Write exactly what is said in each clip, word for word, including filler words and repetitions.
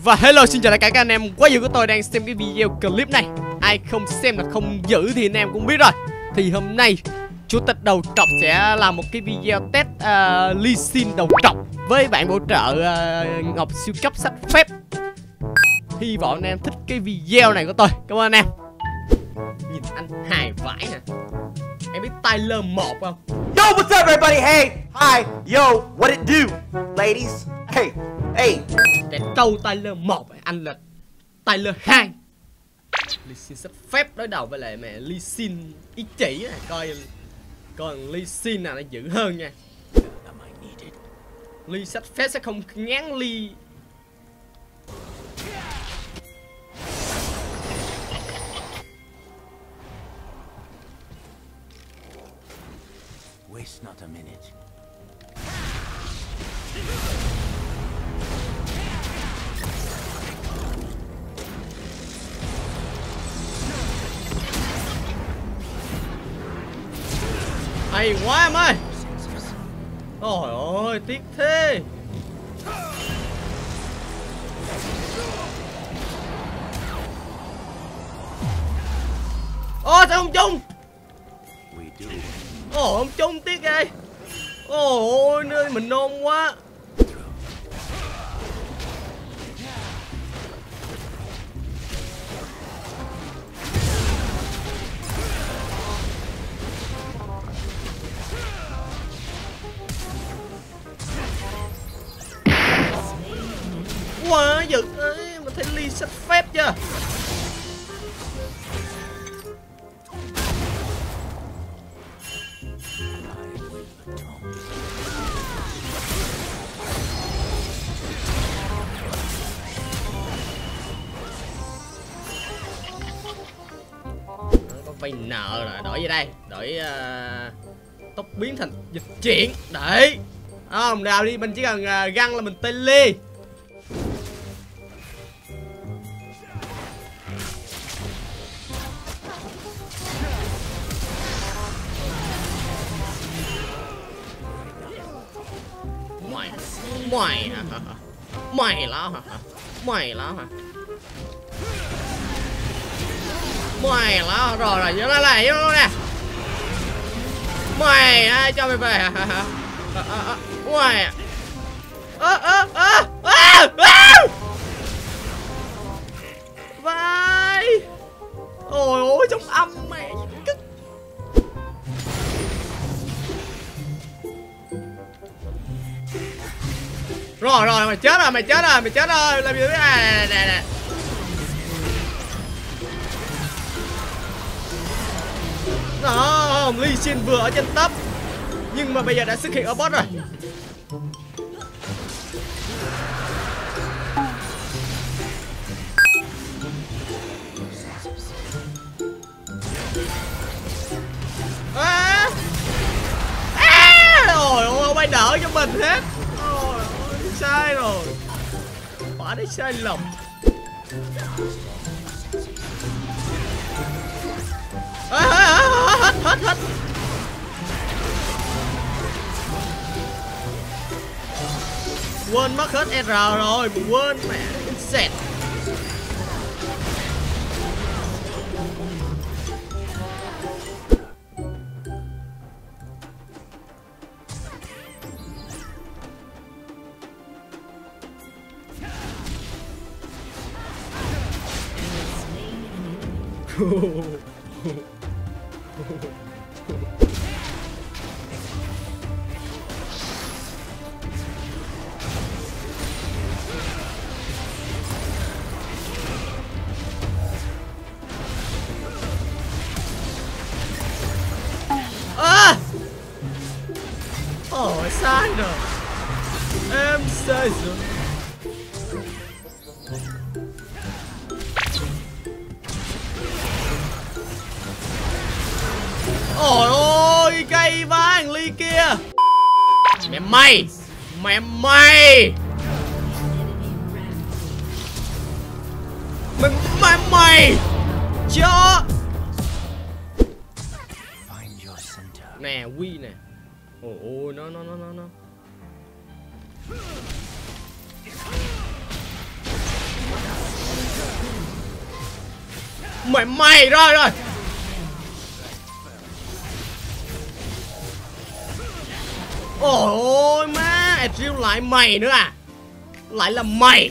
Và hello, xin chào tất cả các anh em quá dữ của tôi đang xem cái video clip này. Ai không xem là không dữ thì anh em cũng biết rồi. Thì hôm nay chủ tịch đầu trọc sẽ làm một cái video test uh, Lee Sin đầu trọc với bạn bổ trợ uh, Ngọc siêu cấp sách phép. Hy vọng anh em thích cái video này của tôi. Cảm ơn anh em. Nhìn anh hài vãi nè. Em biết Tyler một không? Yo, what's up everybody? Hey, hi, yo, what it do, ladies? Hey, hey. Để câu Tyler một, anh là Tyler hai. Lee Sin sách phép đối đầu với lại mẹ Lee Sin ý chỉ này, coi còn Lee Sin nào nó dữ hơn nha. Lee sách phép sẽ không ngán Lee. Waste not a minute. Hay quá em ơi. Ôi ôi tiếc thế. Ô sao không chung? Ồ không chung tiếc ghê. Ôi nơi mình nôn quá. Quá giật ấy, mà thấy Lee sách phép chưa? Có vay nợ rồi, đổi về đây, đổi uh, tốc biến thành dịch chuyển, để không đào đi, mình chỉ cần uh, găng là mình tele. Mày mày hả? Mày là hả? Mày là hả? Mày là rồi rồi, vô đây này, vô đây nè. Mày à, cho mày về hả? Mày à. Ơ ơ ơ ơ. Vai. Ôi ôi trong âm mẹ. Rồi rồi mày chết rồi, mày chết rồi, mày chết rồi, làm gì thế này nè nè. Đó, Lee Sin vừa ở trên top nhưng mà bây giờ đã xuất hiện ở bot rồi. À, à, rồi không ai đỡ cho mình hết. Ôi, sai rồi, quả đấy sai lầm. À, à, à, hết hết hết. Quên mất hết R rồi, quên mẹ sẹt. À! Ồ sai rồi. Em sai rồi. Ôi ôi cây vãi thằng Lee kia. Mẹ mày. Mẹ mày. Mẹ mày mày. Cho. Nè Quy nè. Ôi ôi nó nó nó nó nó. Mày mày rồi rồi. Ôi má, Ezreal lại mày nữa à? Lại là mày.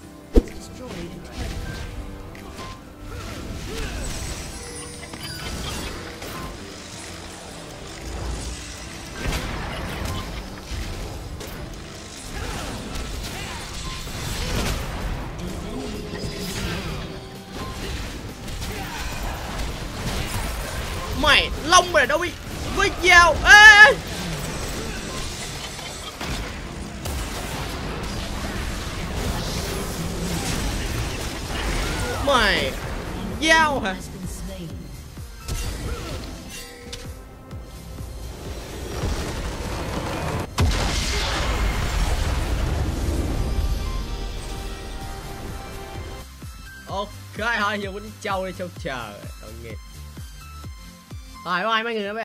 Mày lông mày đâu bị với dao. Ê! Mày dao hả? Ok thôi, giờ quýnh châu đi châu chờ tội nghiệp. Rồi bye mấy người nữa.